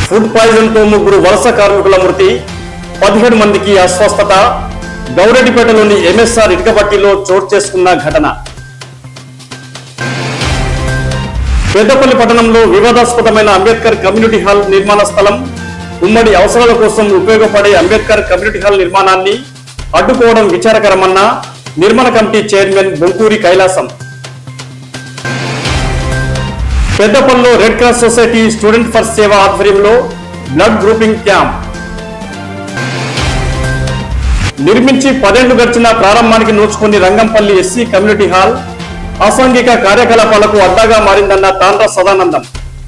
Food poison తో 3 వలస కార్మికుల మృతి, 17 మందికి అస్వస్థత. గౌరెడ్డిపేటలోని ఎంఎస్ఆర్ ఇటుకబట్టిలో చోటు చేసుకున్న ఘటన. పెద్దపల్లి పట్టణంలో వివాదాస్పదమైన అంబేద్కర్ కమ్యూనిటీ హాల్ నిర్మాణ స్థలం. ఉమ్మడి అవసరాల కోసం ఉపయోగపడే అంబేద్కర్ కమ్యూనిటీ హాల్ నిర్మాణాన్ని అడ్డుకోవడం విచారకరమన్న నిర్మాణ కమిటీ చైర్మన్ బొంకూరి కైలాసం. పెద్దపల్లిలో red cross society student for సేవ ఆధ్వర్యంలో బ్లడ్ గ్రూపింగ్ క్యాంప్ నిర్మించి 10 ఏళ్లు గడిచిన ప్రారంభానికి నోచుకుని రంగంపల్లి ఎస్సీ కమ్యూనిటీ హాల్ అసాంఘిక కార్యకలాపాలకు అడ్డాగా మారిందన్న Tandra Sadanandam.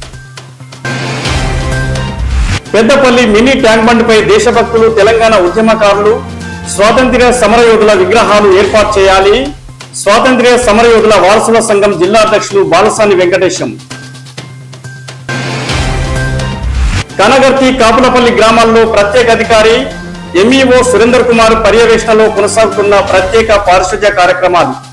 Peddapalli mini tank bund పై దేశభక్తులు, తెలంగాణ ఉద్యమకారులు, స్వాతంత్ర్య సమరయోధుల విగ్రహాలు ఏర్పాటు చేయాలి. స్వాతంత్ర్య సమరయోధుల వారసుల సంఘం జిల్లా అధ్యక్షులు బాలసాని వెంకటేశం. కనగర్తి, కాపులపల్లి గ్రామాల్లో ప్రత్యేక అధికారి ఎంఈఓ సురేందర్ కుమార్ పర్యవేక్షణలో కొనసాగుతున్న ప్రత్యేక పారిశుధ్య కార్యక్రమాలు.